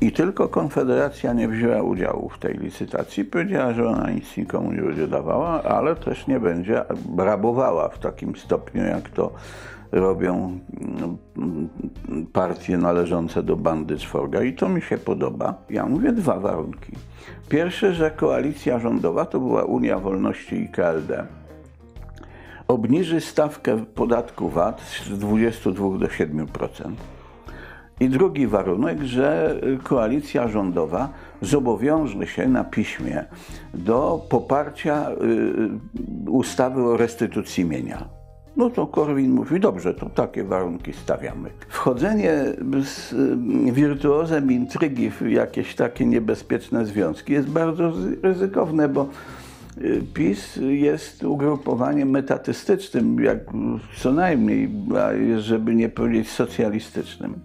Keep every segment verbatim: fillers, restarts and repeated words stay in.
I tylko Konfederacja nie wzięła udziału w tej licytacji. Powiedziała, że ona nic nikomu nie będzie dawała, ale też nie będzie rabowała w takim stopniu, jak to robią partie należące do bandy Czworga. I to mi się podoba. Ja mówię dwa warunki. Pierwszy, że koalicja rządowa, to była Unia Wolności i K L D, obniży stawkę podatku V A T z dwudziestu dwóch do siedmiu procent. I drugi warunek, że koalicja rządowa zobowiąże się na piśmie do poparcia ustawy o restytucji mienia. No to Korwin mówi, dobrze, to takie warunki stawiamy. Wchodzenie z wirtuozem intrygi w jakieś takie niebezpieczne związki jest bardzo ryzykowne, bo PiS jest ugrupowaniem metatystycznym, jak co najmniej, żeby nie powiedzieć socjalistycznym.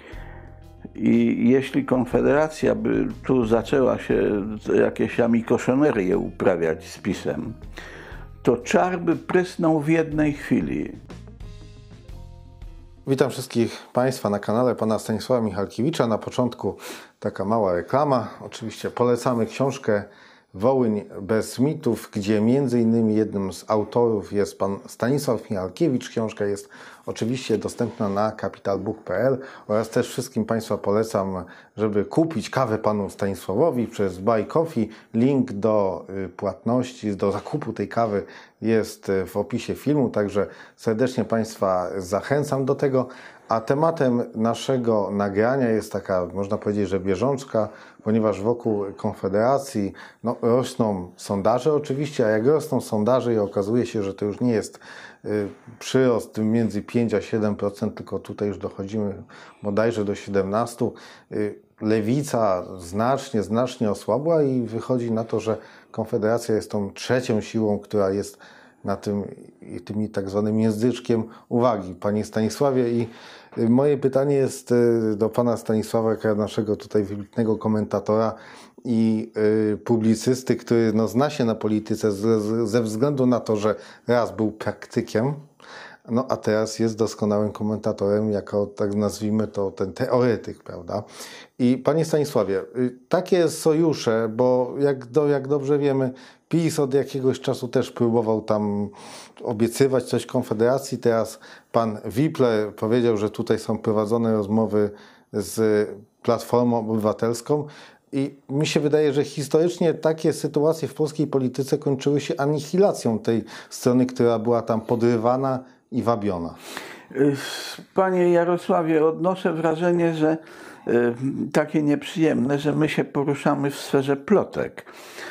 I jeśli Konfederacja by tu zaczęła się jakieś amikoszonerie uprawiać z PiS-em, to czar by prysnął w jednej chwili. Witam wszystkich Państwa na kanale pana Stanisława Michalkiewicza. Na początku taka mała reklama. Oczywiście polecamy książkę Wołyń bez mitów, gdzie między innymi jednym z autorów jest pan Stanisław Michalkiewicz. Książka jest oczywiście dostępna na capital book kropka p l oraz też wszystkim Państwa polecam, żeby kupić kawę panu Stanisławowi przez Buy Coffee. Link do płatności, do zakupu tej kawy jest w opisie filmu, także serdecznie Państwa zachęcam do tego. A tematem naszego nagrania jest taka, można powiedzieć, że bieżączka, ponieważ wokół Konfederacji no, rosną sondaże oczywiście, a jak rosną sondaże i okazuje się, że to już nie jest y, przyrost między pięć a siedem procent, tylko tutaj już dochodzimy bodajże do siedemnastu procent, y, lewica znacznie, znacznie osłabła i wychodzi na to, że Konfederacja jest tą trzecią siłą, która jest na tym, tymi tak zwanym języczkiem uwagi. Panie Stanisławie, i moje pytanie jest do pana Stanisława, jako naszego tutaj wybitnego komentatora i publicysty, który no, zna się na polityce ze, ze względu na to, że raz był praktykiem, no a teraz jest doskonałym komentatorem, jako, tak nazwijmy to, ten teoretyk, prawda? I panie Stanisławie, takie sojusze, bo jak, do, jak dobrze wiemy, PiS od jakiegoś czasu też próbował tam obiecywać coś Konfederacji. Teraz pan Wipler powiedział, że tutaj są prowadzone rozmowy z Platformą Obywatelską. I mi się wydaje, że historycznie takie sytuacje w polskiej polityce kończyły się anihilacją tej strony, która była tam podrywana i wabiona. Panie Jarosławie, odnoszę wrażenie, że takie nieprzyjemne, że my się poruszamy w sferze plotek.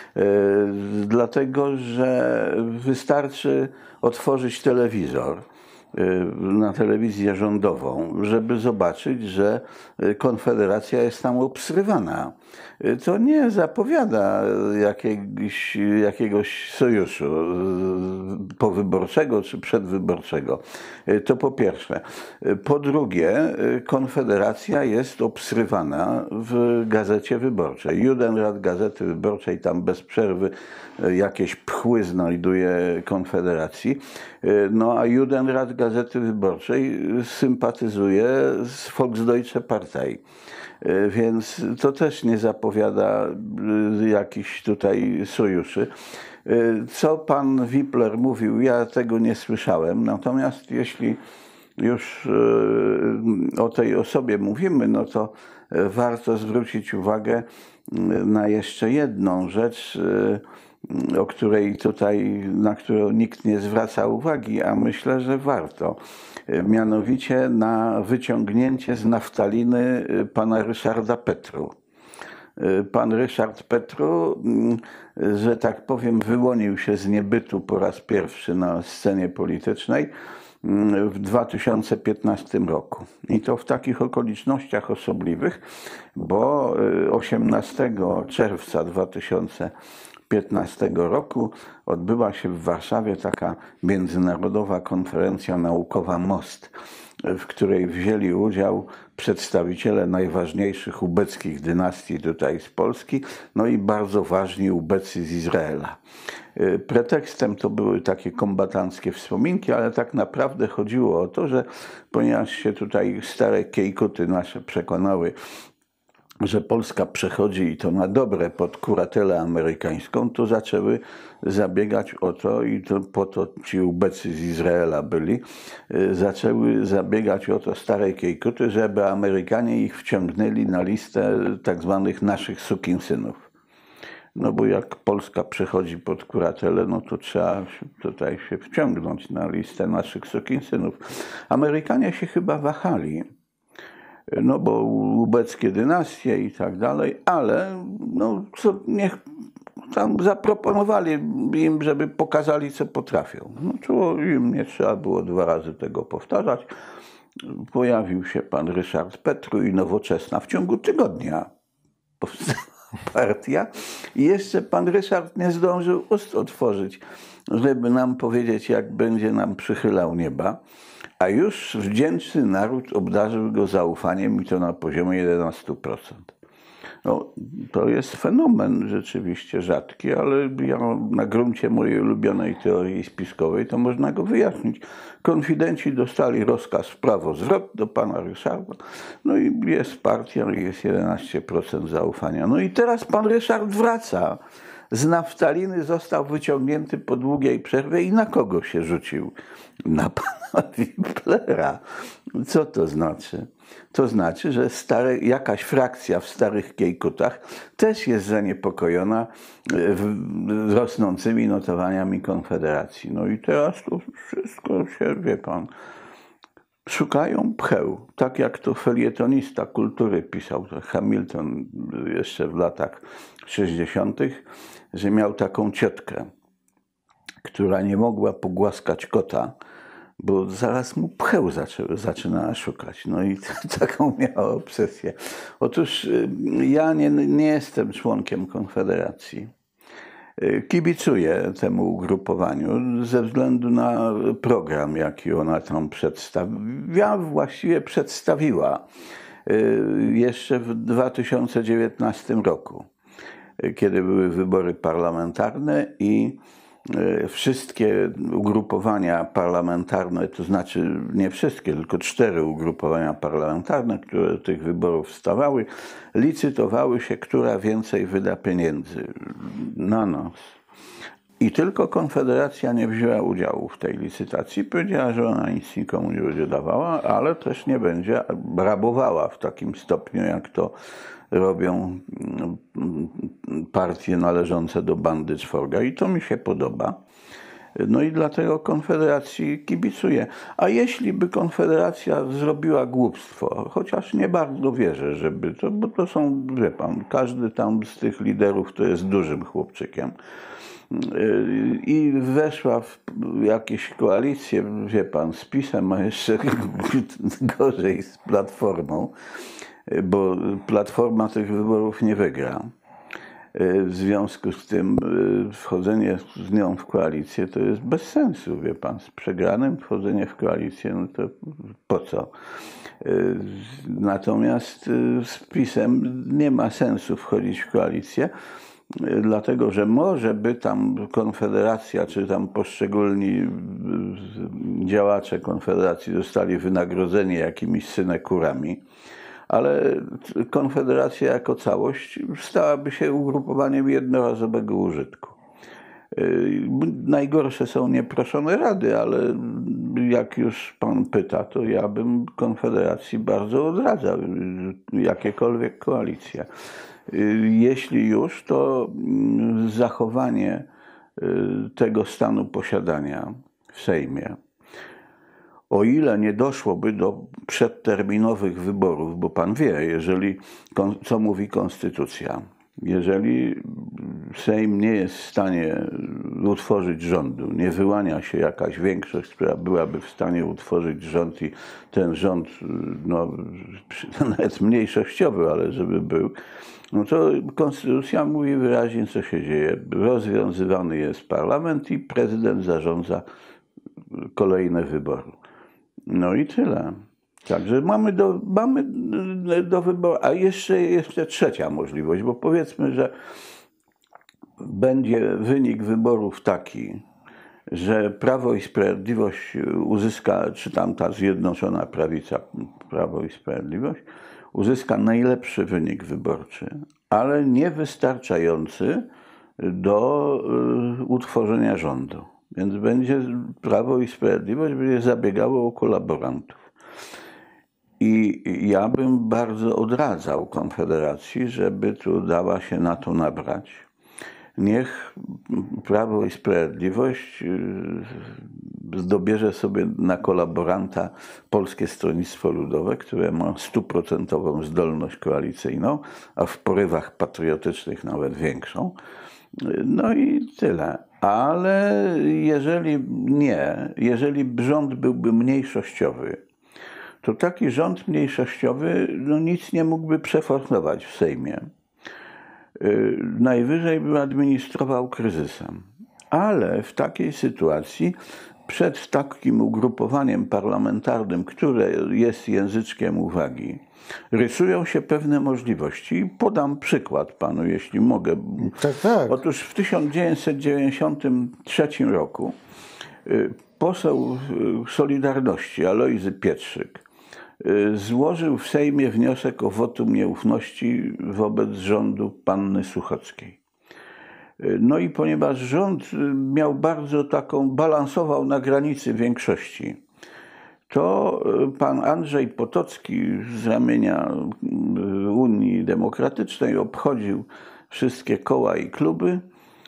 Dlatego, że wystarczy otworzyć telewizor na telewizję rządową, żeby zobaczyć, że Konfederacja jest tam obsrywana. To nie zapowiada jakiegoś, jakiegoś sojuszu powyborczego czy przedwyborczego. To po pierwsze. Po drugie, Konfederacja jest obsrywana w Gazecie Wyborczej. Judenrat Gazety Wyborczej tam bez przerwy jakieś pchły znajduje Konfederacji. No a Judenrat Gazety Wyborczej sympatyzuje z Volksdeutsche Partei. Więc to też nie zapowiada jakichś tutaj sojuszy. Co pan Wipler mówił, ja tego nie słyszałem. Natomiast jeśli już o tej osobie mówimy, no to warto zwrócić uwagę na jeszcze jedną rzecz, o której tutaj, na którą nikt nie zwraca uwagi, a myślę, że warto. Mianowicie na wyciągnięcie z naftaliny pana Ryszarda Petru. Pan Ryszard Petru, że tak powiem, wyłonił się z niebytu po raz pierwszy na scenie politycznej w dwa tysiące piętnastym roku. I to w takich okolicznościach osobliwych, bo osiemnastego czerwca dwa tysiące piętnastego roku odbyła się w Warszawie taka międzynarodowa konferencja naukowa MOST, w której wzięli udział przedstawiciele najważniejszych ubeckich dynastii tutaj z Polski, no i bardzo ważni ubecy z Izraela. Pretekstem to były takie kombatanckie wspominki, ale tak naprawdę chodziło o to, że ponieważ się tutaj stare kiejkuty nasze przekonały, że Polska przechodzi i to na dobre pod kuratelę amerykańską, to zaczęły zabiegać o to i to po to ci ubecy z Izraela byli, zaczęły zabiegać o to stare Kiejkuty, żeby Amerykanie ich wciągnęli na listę tak zwanych naszych sukinsynów. No bo jak Polska przechodzi pod kuratelę, no to trzeba tutaj się wciągnąć na listę naszych sukinsynów. Amerykanie się chyba wahali, no bo ubeckie dynastie i tak dalej, ale no, co, niech tam zaproponowali im, żeby pokazali, co potrafią. No to im nie trzeba było dwa razy tego powtarzać. Pojawił się pan Ryszard Petru i Nowoczesna w ciągu tygodnia powstała partia i jeszcze pan Ryszard nie zdążył ust otworzyć, żeby nam powiedzieć, jak będzie nam przychylał nieba. A już wdzięczny naród obdarzył go zaufaniem i to na poziomie jedenastu procent. No, to jest fenomen rzeczywiście rzadki, ale ja na gruncie mojej ulubionej teorii spiskowej to można go wyjaśnić. Konfidenci dostali rozkaz w prawo zwrot do pana Ryszarda, no i jest partia, jest jedenaście procent zaufania. No i teraz pan Ryszard wraca. Z naftaliny został wyciągnięty po długiej przerwie i na kogo się rzucił? Na pana Wiplera. Co to znaczy? To znaczy, że stare, jakaś frakcja w starych Kiejkutach też jest zaniepokojona rosnącymi notowaniami Konfederacji. No i teraz to wszystko się, wie pan, szukają pcheł. Tak jak to felietonista kultury pisał, to Hamilton jeszcze w latach sześćdziesiątych, że miał taką ciotkę, która nie mogła pogłaskać kota, bo zaraz mu pcheł zaczęły, zaczynała szukać. No i taką miała obsesję. Otóż ja nie, nie jestem członkiem Konfederacji. Kibicuję temu ugrupowaniu ze względu na program, jaki ona tam przedstawiła, właściwie przedstawiła jeszcze w dwa tysiące dziewiętnastym roku, kiedy były wybory parlamentarne i wszystkie ugrupowania parlamentarne, to znaczy nie wszystkie, tylko cztery ugrupowania parlamentarne, które do tych wyborów wstawały, licytowały się, która więcej wyda pieniędzy na nas. I tylko Konfederacja nie wzięła udziału w tej licytacji. Powiedziała, że ona nic nikomu nie będzie dawała, ale też nie będzie rabowała w takim stopniu, jak to robią partie należące do bandy czworga. I to mi się podoba. No i dlatego Konfederacji kibicuję. A jeśli by Konfederacja zrobiła głupstwo, chociaż nie bardzo wierzę, żeby to, bo to są, wie pan, każdy tam z tych liderów to jest dużym chłopczykiem, i weszła w jakieś koalicje, wie pan, z PiS-em, a jeszcze gorzej z Platformą, bo Platforma tych wyborów nie wygra. W związku z tym wchodzenie z nią w koalicję to jest bez sensu, wie pan. Z przegranym wchodzenie w koalicję, no to po co? Natomiast z PiS-em nie ma sensu wchodzić w koalicję, dlatego że może by tam Konfederacja, czy tam poszczególni działacze Konfederacji zostali wynagrodzeni jakimiś synekurami, ale Konfederacja jako całość stałaby się ugrupowaniem jednorazowego użytku. Najgorsze są nieproszone rady, ale jak już pan pyta, to ja bym Konfederacji bardzo odradzał jakiekolwiek koalicje. Jeśli już, to zachowanie tego stanu posiadania w Sejmie. O ile nie doszłoby do przedterminowych wyborów, bo pan wie, jeżeli, co mówi konstytucja, jeżeli Sejm nie jest w stanie utworzyć rządu, nie wyłania się jakaś większość, która byłaby w stanie utworzyć rząd i ten rząd, no, nawet mniejszościowy, ale żeby był, no to konstytucja mówi wyraźnie, co się dzieje. Rozwiązywany jest parlament i prezydent zarządza kolejne wybory. No i tyle. Także mamy do, mamy do wyboru, a jeszcze, jeszcze trzecia możliwość, bo powiedzmy, że będzie wynik wyborów taki, że Prawo i Sprawiedliwość uzyska, czy tam ta Zjednoczona Prawica, Prawo i Sprawiedliwość, uzyska najlepszy wynik wyborczy, ale niewystarczający do utworzenia rządu. Więc będzie Prawo i Sprawiedliwość będzie zabiegało o kolaborantów. I ja bym bardzo odradzał Konfederacji, żeby tu dała się na to nabrać. Niech Prawo i Sprawiedliwość dobierze sobie na kolaboranta Polskie Stronnictwo Ludowe, które ma stuprocentową zdolność koalicyjną, a w porywach patriotycznych nawet większą. No i tyle. Ale jeżeli nie, jeżeli rząd byłby mniejszościowy, to taki rząd mniejszościowy no, nic nie mógłby przeforsować w Sejmie. Najwyżej by administrował kryzysem. Ale w takiej sytuacji przed takim ugrupowaniem parlamentarnym, które jest języczkiem uwagi, rysują się pewne możliwości. Podam przykład panu, jeśli mogę. Tak, tak. Otóż w tysiąc dziewięćset dziewięćdziesiątym trzecim roku poseł Solidarności Alojzy Pietrzyk złożył w Sejmie wniosek o wotum nieufności wobec rządu panny Suchockiej. No i ponieważ rząd miał bardzo taką, balansował na granicy większości, to pan Andrzej Potocki z ramienia Unii Demokratycznej obchodził wszystkie koła i kluby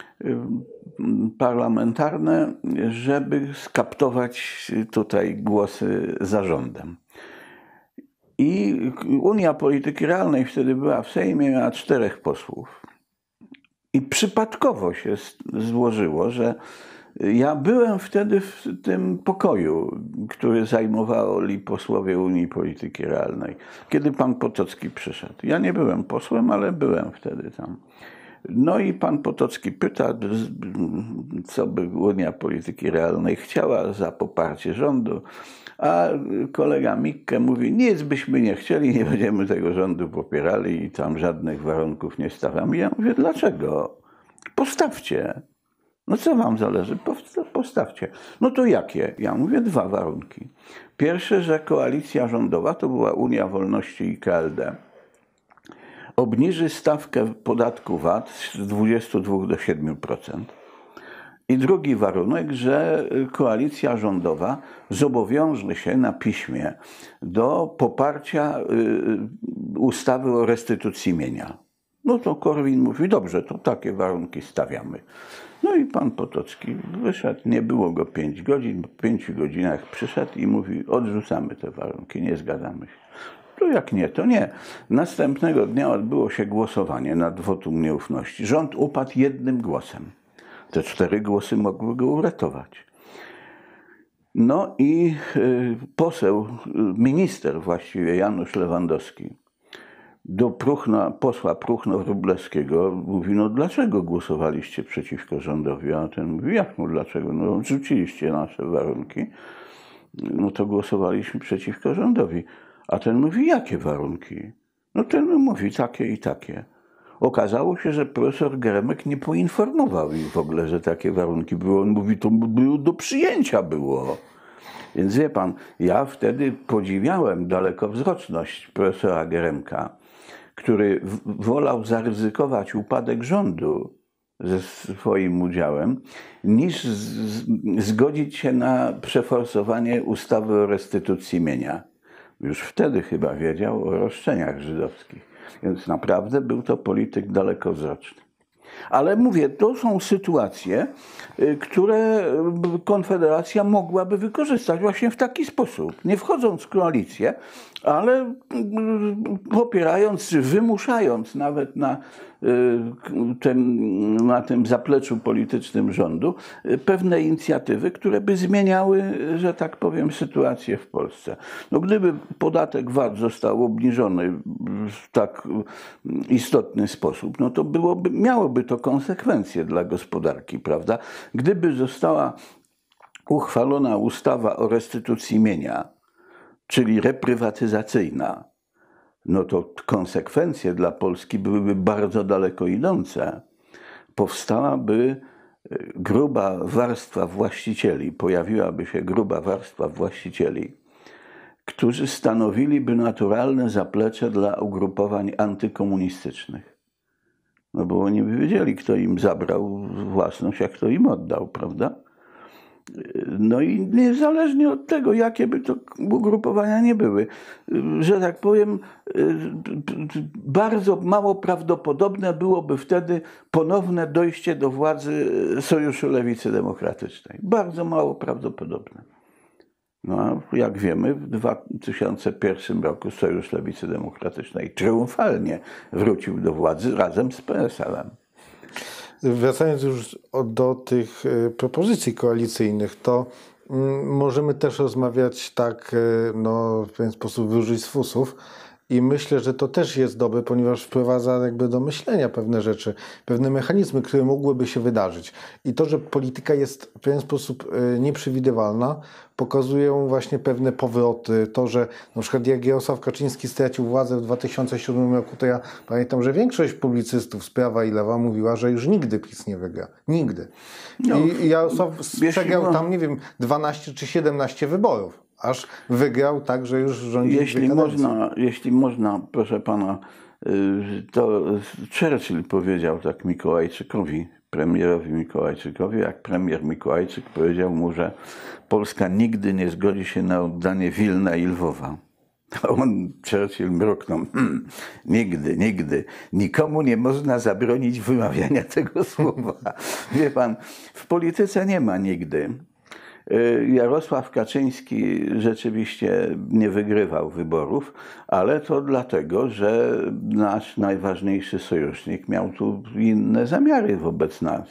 parlamentarne, żeby skaptować tutaj głosy za rządem. I Unia Polityki Realnej wtedy była w Sejmie, miała czterech posłów. I przypadkowo się złożyło, że ja byłem wtedy w tym pokoju, który zajmowali posłowie Unii Polityki Realnej, kiedy pan Potocki przyszedł. Ja nie byłem posłem, ale byłem wtedy tam. No i pan Potocki pyta, co by Unia Polityki Realnej chciała za poparcie rządu, a kolega Mikke mówi, nic byśmy nie chcieli, nie będziemy tego rządu popierali i tam żadnych warunków nie stawiamy. Ja mówię, dlaczego? Postawcie. No co wam zależy? Postawcie. No to jakie? Ja mówię, dwa warunki. Pierwsze, że koalicja rządowa, to była Unia Wolności i K L D, obniży stawkę podatku V A T z dwudziestu dwóch do siedmiu procent. I drugi warunek, że koalicja rządowa zobowiąże się na piśmie do poparcia ustawy o restytucji mienia. No to Korwin mówi, dobrze, to takie warunki stawiamy. No i pan Potocki wyszedł, nie było go pięć godzin, po pięciu godzinach przyszedł i mówi, odrzucamy te warunki, nie zgadzamy się. To jak nie, to nie. Następnego dnia odbyło się głosowanie nad wotum nieufności. Rząd upadł jednym głosem. Te cztery głosy mogły go uratować. No i poseł, minister właściwie Janusz Lewandowski do Pruchna, posła Pruchno-Wróblewskiego mówi, no dlaczego głosowaliście przeciwko rządowi? A ten mówi, jak no dlaczego? No odrzuciliście nasze warunki, no to głosowaliśmy przeciwko rządowi. A ten mówi, jakie warunki? No ten mówi, takie i takie. Okazało się, że profesor Geremek nie poinformował ich w ogóle, że takie warunki były. On mówi, to było do przyjęcia było. Więc wie pan, ja wtedy podziwiałem dalekowzroczność profesora Geremka, który wolał zaryzykować upadek rządu ze swoim udziałem, niż zgodzić się na przeforsowanie ustawy o restytucji mienia. Już wtedy chyba wiedział o roszczeniach żydowskich. Więc naprawdę był to polityk dalekowzroczny. Ale mówię, to są sytuacje, które Konfederacja mogłaby wykorzystać właśnie w taki sposób. Nie wchodząc w koalicję, ale popierając, czy wymuszając nawet na tym, na tym zapleczu politycznym rządu pewne inicjatywy, które by zmieniały, że tak powiem, sytuację w Polsce. No, gdyby podatek V A T został obniżony w tak istotny sposób, no to byłoby, miałoby to konsekwencje dla gospodarki, prawda? Gdyby została uchwalona ustawa o restytucji mienia, czyli reprywatyzacyjna, no to konsekwencje dla Polski byłyby bardzo daleko idące. Powstałaby gruba warstwa właścicieli, pojawiłaby się gruba warstwa właścicieli, którzy stanowiliby naturalne zaplecze dla ugrupowań antykomunistycznych. No bo oni by wiedzieli, kto im zabrał własność, a kto im oddał, prawda? No i niezależnie od tego, jakie by to ugrupowania nie były, że tak powiem, bardzo mało prawdopodobne byłoby wtedy ponowne dojście do władzy Sojuszu Lewicy Demokratycznej. Bardzo mało prawdopodobne. No a jak wiemy, w dwa tysiące pierwszym roku Sojusz Lewicy Demokratycznej triumfalnie wrócił do władzy razem z P S L-em. Wracając już do tych propozycji koalicyjnych, to możemy też rozmawiać tak, no, w pewien sposób wyżyć z fusów. I myślę, że to też jest dobre, ponieważ wprowadza jakby do myślenia pewne rzeczy, pewne mechanizmy, które mogłyby się wydarzyć. I to, że polityka jest w pewien sposób nieprzewidywalna, pokazują właśnie pewne powroty. To, że na przykład jak Jarosław Kaczyński stracił władzę w dwa tysiące siódmym roku, to ja pamiętam, że większość publicystów z prawa i lewa mówiła, że już nigdy PiS nie wygra. Nigdy. No, I Jarosław przegrał tam, nie wiem, dwanaście czy siedemnaście wyborów. Aż wygrał tak, że już rządzi. Jeśli można, jeśli można, proszę pana, to Churchill powiedział tak Mikołajczykowi, premierowi Mikołajczykowi, jak premier Mikołajczyk powiedział mu, że Polska nigdy nie zgodzi się na oddanie Wilna i Lwowa. A on, Churchill, mruknął, hmm, nigdy, nigdy. Nikomu nie można zabronić wymawiania tego słowa. Wie pan, w polityce nie ma nigdy. Jarosław Kaczyński rzeczywiście nie wygrywał wyborów, ale to dlatego, że nasz najważniejszy sojusznik miał tu inne zamiary wobec nas.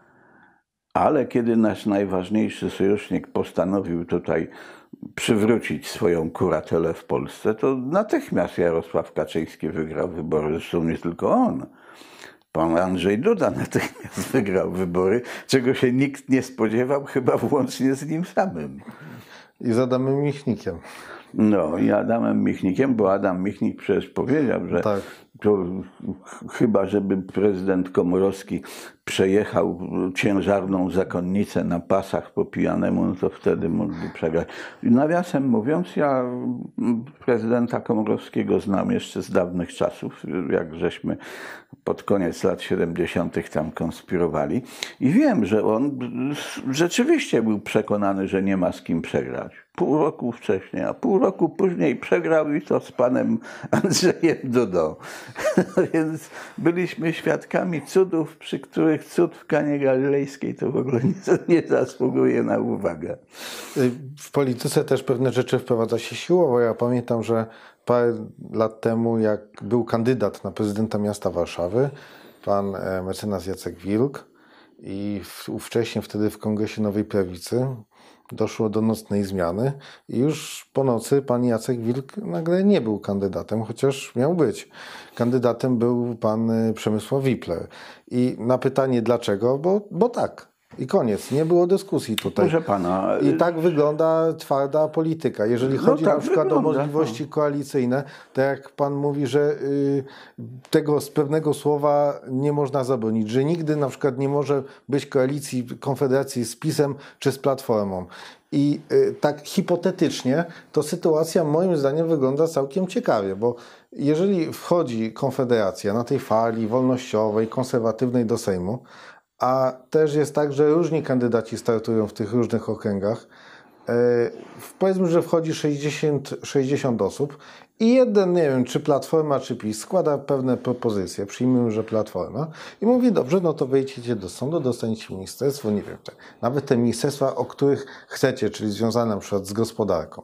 Ale kiedy nasz najważniejszy sojusznik postanowił tutaj przywrócić swoją kuratelę w Polsce, to natychmiast Jarosław Kaczyński wygrał wybory, zresztą nie tylko on. Pan Andrzej Duda natychmiast wygrał wybory, czego się nikt nie spodziewał, chyba włącznie z nim samym. I z Adamem Michnikiem. No i Adamem Michnikiem, bo Adam Michnik przecież powiedział, że tak. To chyba żeby prezydent Komorowski przejechał ciężarną zakonnicę na pasach po pijanemu, no to wtedy mógłby przegrać. Nawiasem mówiąc, ja prezydenta Komorowskiego znam jeszcze z dawnych czasów, jak żeśmy pod koniec lat siedemdziesiątych tam konspirowali i wiem, że on rzeczywiście był przekonany, że nie ma z kim przegrać. Pół roku wcześniej, a pół roku później przegrał i to z panem Andrzejem Dudą. Więc byliśmy świadkami cudów, przy których cud w Kanie Galilejskiej to w ogóle nie, nie zasługuje na uwagę. W polityce też pewne rzeczy wprowadza się siłowo. Ja pamiętam, że parę lat temu, jak był kandydat na prezydenta miasta Warszawy, pan mecenas Jacek Wilk i wcześniej wtedy w Kongresie Nowej Prawicy, doszło do nocnej zmiany i już po nocy pan Jacek Wilk nagle nie był kandydatem, chociaż miał być. Kandydatem był pan Przemysław Wipler. I na pytanie dlaczego, bo, bo tak. I koniec. Nie było dyskusji tutaj. Proszę pana. I tak wygląda twarda polityka. Jeżeli chodzi no tak na przykład wygląda, o możliwości no. koalicyjne, to jak pan mówi, że y, tego z pewnego słowa nie można zabronić, że nigdy na przykład nie może być koalicji, konfederacji z PiS-em czy z Platformą. I y, tak hipotetycznie to sytuacja moim zdaniem wygląda całkiem ciekawie, bo jeżeli wchodzi Konfederacja na tej fali wolnościowej, konserwatywnej do Sejmu, a też jest tak, że różni kandydaci startują w tych różnych okręgach. Powiedzmy, że wchodzi sześćdziesiąt, sześćdziesiąt osób i jeden, nie wiem, czy Platforma, czy PiS składa pewne propozycje, przyjmijmy, że Platforma i mówi, dobrze, no to wejdziecie do sądu, dostaniecie ministerstwo, nie wiem, nawet te ministerstwa, o których chcecie, czyli związane na przykład z gospodarką.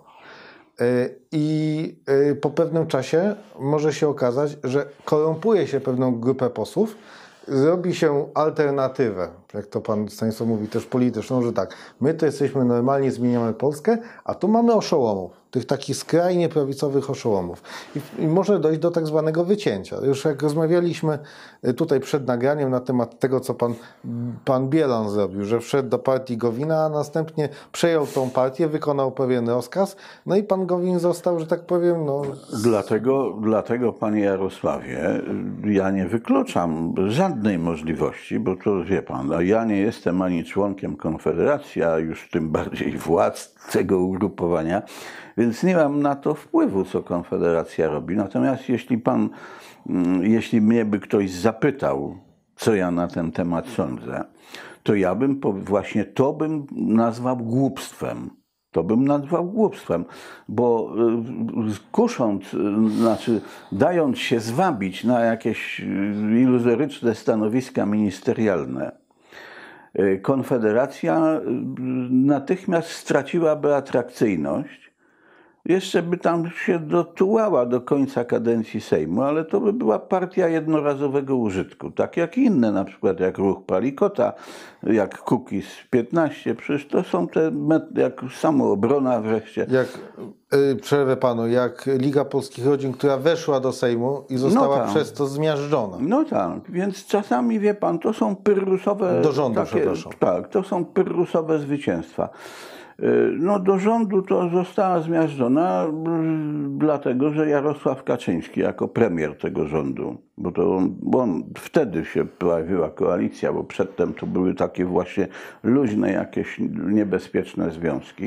I po pewnym czasie może się okazać, że korumpuje się pewną grupę posłów, zrobi się alternatywę, jak to pan Stanisław mówi, też polityczną, że tak, my to jesteśmy normalnie, zmieniamy Polskę, a tu mamy oszołomów, tych takich skrajnie prawicowych oszołomów. I, i może dojść do tak zwanego wycięcia. Już jak rozmawialiśmy tutaj przed nagraniem na temat tego, co pan, pan Bielan zrobił, że wszedł do partii Gowina, a następnie przejął tą partię, wykonał pewien rozkaz, no i pan Gowin został, że tak powiem, no... Dlatego, dlatego panie Jarosławie, ja nie wykluczam żadnej możliwości, bo to wie pan, a ja nie jestem ani członkiem Konfederacji, a już tym bardziej władz tego ugrupowania, więc nie mam na to wpływu, co Konfederacja robi. Natomiast jeśli pan, jeśli mnie by ktoś zapytał, co ja na ten temat sądzę, to ja bym, właśnie to bym nazwał głupstwem. To bym nazwał głupstwem, bo kusząc, znaczy dając się zwabić na jakieś iluzoryczne stanowiska ministerialne, Konfederacja natychmiast straciłaby atrakcyjność. Jeszcze by tam się dotułała do końca kadencji Sejmu, ale to by była partia jednorazowego użytku. Tak jak inne, na przykład jak Ruch Palikota, jak Kukiz piętnaście. Przecież to są te, jak Samoobrona wreszcie. Jak, yy, przerwę panu, jak Liga Polskich Rodzin, która weszła do Sejmu i została no tak. przez to zmiażdżona. No tak, więc czasami, wie pan, to są pyrrusowe... Do rządu, takie, przepraszam. Tak, to są pyrrusowe zwycięstwa. No do rządu to została zmiażdżona dlatego, że Jarosław Kaczyński jako premier tego rządu, bo to on, bo on wtedy się pojawiła koalicja, bo przedtem to były takie właśnie luźne jakieś niebezpieczne związki.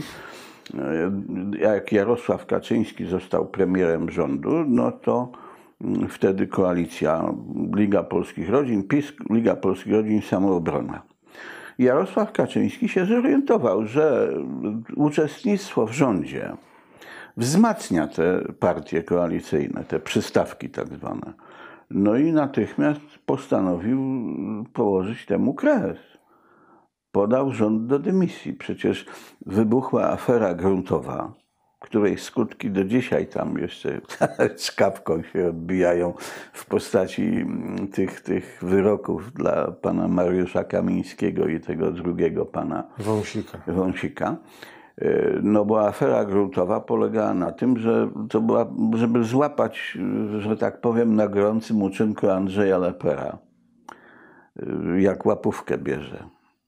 Jak Jarosław Kaczyński został premierem rządu, no to wtedy koalicja Liga Polskich Rodzin, PiS, Liga Polskich Rodzin, Samoobrona. Jarosław Kaczyński się zorientował, że uczestnictwo w rządzie wzmacnia te partie koalicyjne, te przystawki tak zwane. No i natychmiast postanowił położyć temu kres. Podał rząd do dymisji. Przecież wybuchła afera gruntowa, której skutki do dzisiaj tam jeszcze czkawką się odbijają w postaci tych, tych wyroków dla pana Mariusza Kamińskiego i tego drugiego pana Wąsika. Wąsika. No bo afera gruntowa polegała na tym, że to była, żeby złapać, że tak powiem, na gorącym uczynku Andrzeja Lepera, jak łapówkę bierze.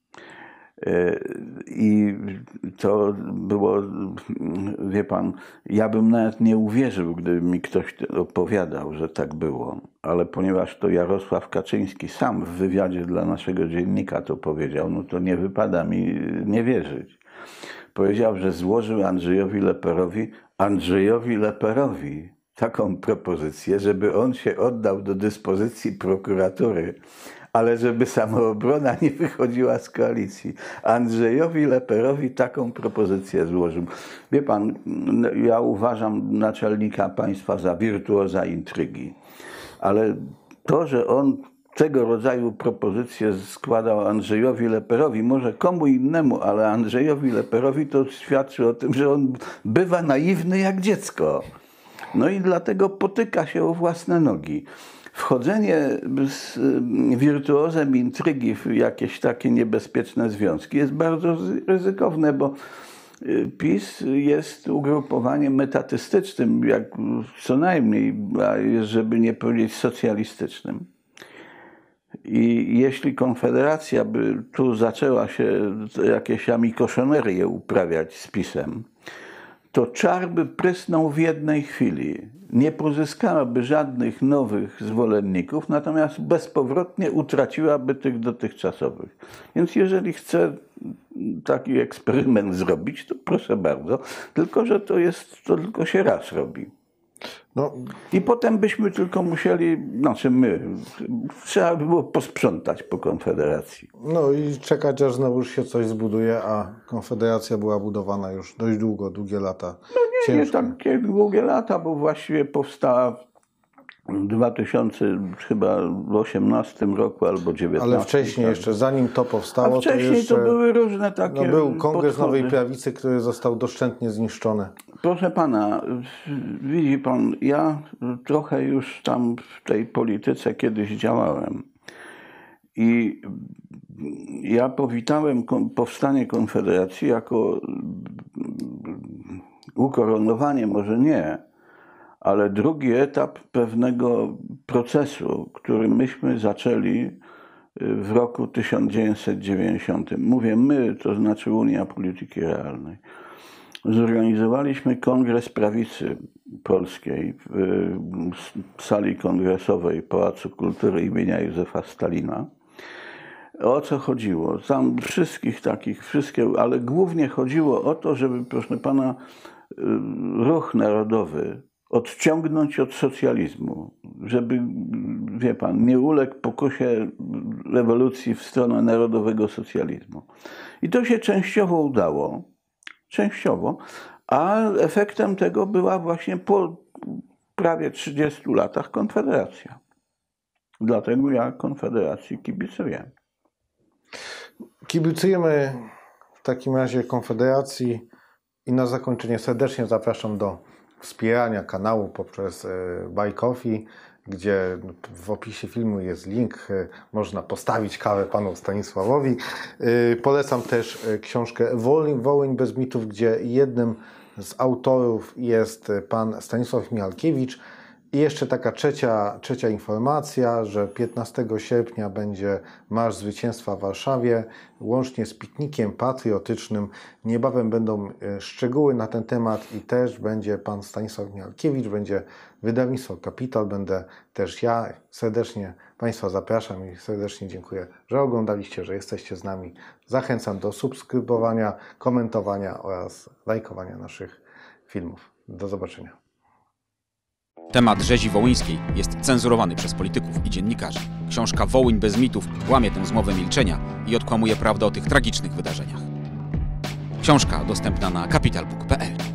I to było, wie pan, ja bym nawet nie uwierzył, gdyby mi ktoś opowiadał, że tak było. Ale ponieważ to Jarosław Kaczyński sam w wywiadzie dla naszego dziennika to powiedział, no to nie wypada mi nie wierzyć. Powiedział, że złożył Andrzejowi Leperowi, Andrzejowi Leperowi taką propozycję, żeby on się oddał do dyspozycji prokuratury, ale żeby Samoobrona nie wychodziła z koalicji. Andrzejowi Leperowi taką propozycję złożył. Wie pan, ja uważam naczelnika państwa za wirtuoza intrygi, ale to, że on tego rodzaju propozycje składał Andrzejowi Leperowi, może komu innemu, ale Andrzejowi Leperowi, to świadczy o tym, że on bywa naiwny jak dziecko. No i dlatego potyka się o własne nogi. Wchodzenie z wirtuozem intrygi w jakieś takie niebezpieczne związki jest bardzo ryzykowne, bo PiS jest ugrupowaniem metatystycznym, jak co najmniej, a żeby nie powiedzieć socjalistycznym. I jeśli Konfederacja by tu zaczęła się jakieś amikoszonerie uprawiać z PiS-em, to czar by prysnął w jednej chwili. Nie pozyskałaby żadnych nowych zwolenników, natomiast bezpowrotnie utraciłaby tych dotychczasowych. Więc jeżeli chce taki eksperyment zrobić, to proszę bardzo. Tylko że to jest, to tylko się raz robi. No. I potem byśmy tylko musieli, znaczy my, trzeba by było posprzątać po Konfederacji. No i czekać, aż znowu się coś zbuduje, a Konfederacja była budowana już dość długo, długie lata. No nie, nie takie długie lata, bo właściwie powstała w dwa tysiące osiemnastym roku albo dziewiętnastym. Ale wcześniej jeszcze, zanim to powstało, a wcześniej to jeszcze... to były różne takie No był Kongres podchody. Nowej Prawicy, który został doszczętnie zniszczony. Proszę pana, widzi pan, ja trochę już tam w tej polityce kiedyś działałem i ja powitałem powstanie Konfederacji jako ukoronowanie, może nie, ale drugi etap pewnego procesu, który myśmy zaczęli w roku tysiąc dziewięćset dziewięćdziesiątym. Mówię my, to znaczy Unia Polityki Realnej. Zorganizowaliśmy Kongres Prawicy Polskiej w sali kongresowej Pałacu Kultury imienia Józefa Stalina. O co chodziło? Tam wszystkich takich, wszystkie, ale głównie chodziło o to, żeby, proszę pana, ruch narodowy odciągnąć od socjalizmu, żeby, wie pan, nie uległ pokusie rewolucji w stronę narodowego socjalizmu. I to się częściowo udało, częściowo, a efektem tego była właśnie po prawie trzydziestu latach Konfederacja. Dlatego ja Konfederacji kibicuję. Kibicujemy w takim razie Konfederacji i na zakończenie serdecznie zapraszam do wspierania kanału poprzez Buy Coffee, gdzie w opisie filmu jest link, można postawić kawę panu Stanisławowi. Polecam też książkę Wołyń, Wołyń bez mitów, gdzie jednym z autorów jest pan Stanisław Michalkiewicz. I jeszcze taka trzecia, trzecia informacja, że piętnastego sierpnia będzie Marsz Zwycięstwa w Warszawie, łącznie z piknikiem patriotycznym. Niebawem będą szczegóły na ten temat i też będzie pan Stanisław Michalkiewicz, będzie wydawnictwo Kapitał, będę też ja. Serdecznie Państwa zapraszam i serdecznie dziękuję, że oglądaliście, że jesteście z nami. Zachęcam do subskrybowania, komentowania oraz lajkowania naszych filmów. Do zobaczenia. Temat rzezi wołyńskiej jest cenzurowany przez polityków i dziennikarzy. Książka Wołyń bez mitów łamie tę zmowę milczenia i odkłamuje prawdę o tych tragicznych wydarzeniach. Książka dostępna na kapital book kropka p l.